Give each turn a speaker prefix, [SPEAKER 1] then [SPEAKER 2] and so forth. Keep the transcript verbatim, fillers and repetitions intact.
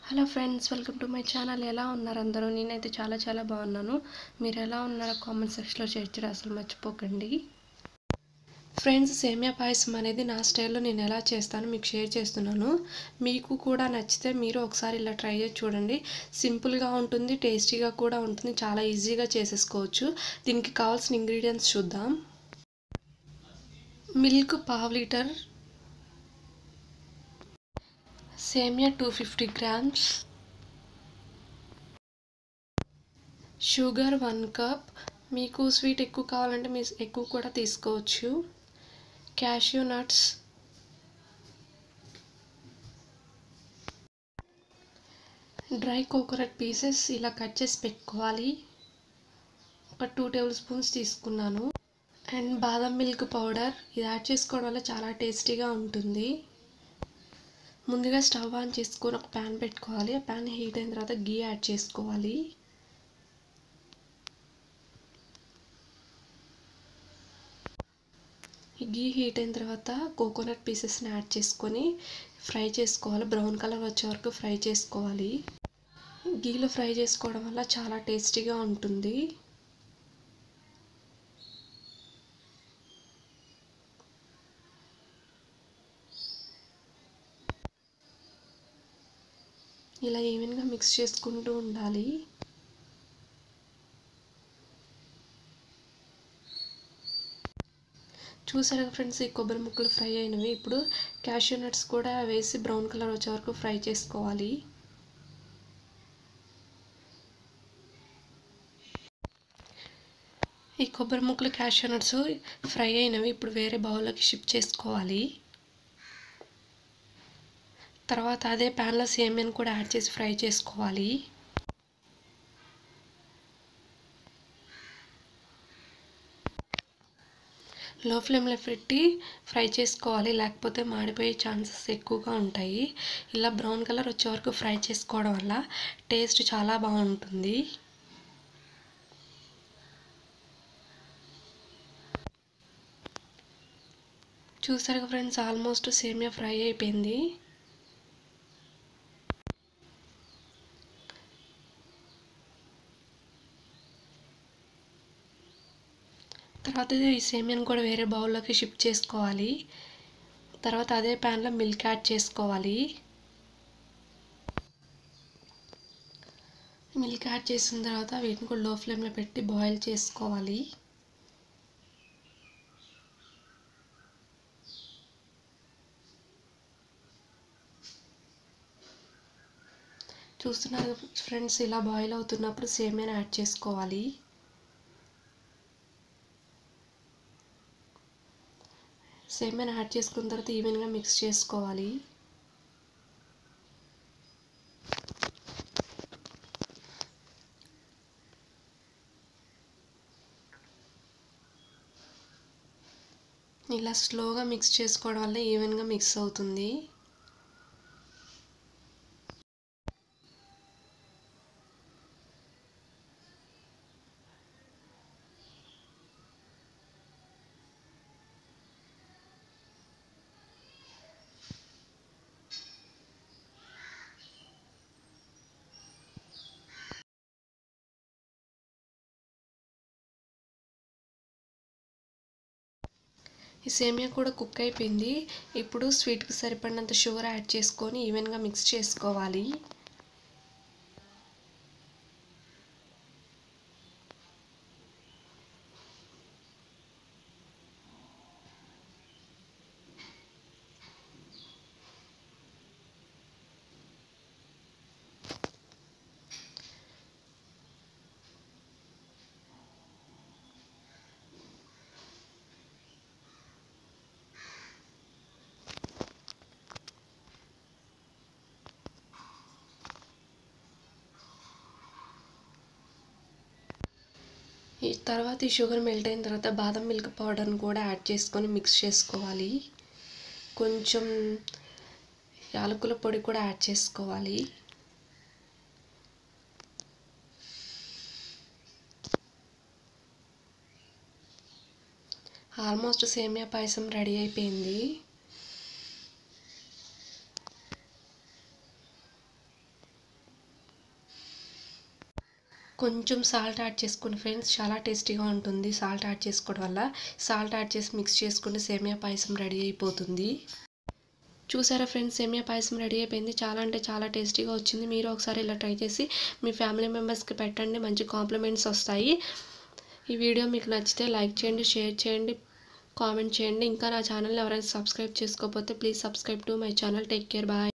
[SPEAKER 1] Hello friends, welcome to my channel. ఎలా ఉన్నారు అందరూ? నేనైతే చాలా చాలా బాగున్నాను. మీరు ఎలా ఉన్నారో కామెంట్ సెక్షన్లో షేర్ చేయడం అసలు మర్చిపోకండి. ఫ్రెండ్స్, సేమియా పాయసం అనేది నా స్టైల్లో నేను ఎలా చేస్తానో మీకు షేర్ చేస్తున్నాను. మీకు కూడా నచ్చితే మీరు ఒకసారి ఇలా ట్రై చేసి చూడండి. సింపుల్గా ఉంటుంది, టేస్టీగా కూడా ఉంటుంది, చాలా ఈజీగా చేసేసుకోవచ్చు. దీనికి కావాల్సిన ఇంగ్రీడియంట్స్ చూద్దాం. మిల్క్ పావు లీటర్, సేమియా two fifty grams, sugar one cup. మీకు స్వీట్ ఎక్కువ కావాలంటే మీరు ఎక్కువ కూడా తీసుకోవచ్చు. Cashew nuts, dry coconut pieces ఇలా కట్ చేసి పెట్టుకోవాలి. ఒక టూ టేబుల్ స్పూన్స్ తీసుకున్నాను. అండ్ బాదం మిల్క్ పౌడర్, ఇది యాడ్ చేసుకోవడం వల్ల చాలా టేస్టీగా ఉంటుంది. ముందుగా స్టవ్ ఆన్ చేసుకొని ఒక ప్యాన్ పెట్టుకోవాలి. ఆ ప్యాన్ హీట్ అయిన తర్వాత గీ యాడ్ చేసుకోవాలి. ఈ గీ హీట్ అయిన తర్వాత కోకోనట్ పీసెస్ని యాడ్ చేసుకొని ఫ్రై చేసుకోవాలి. బ్రౌన్ కలర్ వచ్చే వరకు ఫ్రై చేసుకోవాలి. గీలో ఫ్రై చేసుకోవడం వల్ల చాలా టేస్టీగా ఉంటుంది. ఇలా ఈవెన్గా మిక్స్ చేసుకుంటూ ఉండాలి. చూసారా ఫ్రెండ్స్, ఈ కొబ్బరి ముక్కలు ఫ్రై అయినవి. ఇప్పుడు క్యాష్యూ నట్స్ కూడా వేసి బ్రౌన్ కలర్ వచ్చే వరకు ఫ్రై చేసుకోవాలి. ఈ కొబ్బరి ముక్కలు క్యాష్యూ నట్స్ ఫ్రై అయినవి ఇప్పుడు వేరే బౌల్లోకి షిఫ్ట్ చేసుకోవాలి. తర్వాత అదే ప్యాన్లో సేమియాని కూడా యాడ్ చేసి ఫ్రై చేసుకోవాలి. లో ఫ్లేమ్లో పెట్టి ఫ్రై చేసుకోవాలి, లేకపోతే మాడిపోయే ఛాన్సెస్ ఎక్కువగా ఉంటాయి. ఇలా బ్రౌన్ కలర్ వచ్చే వరకు ఫ్రై చేసుకోవడం వల్ల టేస్ట్ చాలా బాగుంటుంది. చూసారుగా ఫ్రెండ్స్, ఆల్మోస్ట్ సేమియా ఫ్రై అయిపోయింది. తర్వాత ఈ సేమియాని కూడా వేరే బౌల్లోకి షిఫ్ట్ చేసుకోవాలి. తర్వాత అదే ప్యాన్లో మిల్క్ యాడ్ చేసుకోవాలి. మిల్క్ యాడ్ చేసిన తర్వాత వీటిని కూడా లో ఫ్లేమ్లో పెట్టి బాయిల్ చేసుకోవాలి. చూస్తున్నారు ఫ్రెండ్స్, ఇలా బాయిల్ అవుతున్నప్పుడు సేమియాని యాడ్ చేసుకోవాలి. సేమియాని యాడ్ చేసుకున్న తర్వాత ఈవెన్గా మిక్స్ చేసుకోవాలి. ఇలా స్లోగా మిక్స్ చేసుకోవడం వల్ల ఈవెన్గా మిక్స్ అవుతుంది. ఈ సేమియా కూడా కుక్ అయిపోయింది. ఇప్పుడు స్వీట్కి సరిపడినంత షుగర్ యాడ్ చేసుకొని ఈవెన్గా మిక్స్ చేసుకోవాలి. ఈ తర్వాత ఈ షుగర్ మెల్ట్ అయిన తర్వాత బాదం మిల్క్ పౌడర్ని కూడా యాడ్ చేసుకొని మిక్స్ చేసుకోవాలి. కొంచెం యాలకుల పొడి కూడా యాడ్ చేసుకోవాలి. ఆల్మోస్ట్ సేమియా పాయసం రెడీ అయిపోయింది. కొంచెం సాల్ట్ యాడ్ చేసుకోండి ఫ్రెండ్స్, చాలా టేస్టీగా ఉంటుంది సాల్ట్ యాడ్ చేసుకోవడం వల్ల. సాల్ట్ యాడ్ చేసి మిక్స్ చేసుకుంటే సేమియా పాయసం రెడీ అయిపోతుంది. చూసారా ఫ్రెండ్స్, సేమియా పాయసం రెడీ అయిపోయింది. చాలా అంటే చాలా టేస్టీగా వచ్చింది. మీరు ఒకసారి ఇలా ట్రై చేసి మీ ఫ్యామిలీ మెంబర్స్కి పెట్టండి, మంచి కాంప్లిమెంట్స్ వస్తాయి. ఈ వీడియో మీకు నచ్చితే లైక్ చేయండి, షేర్ చేయండి, కామెంట్ చేయండి. ఇంకా నా ఛానల్ని ఎవరైనా సబ్స్క్రైబ్ చేసుకోకపోతే please subscribe to my channel. Take care, bye.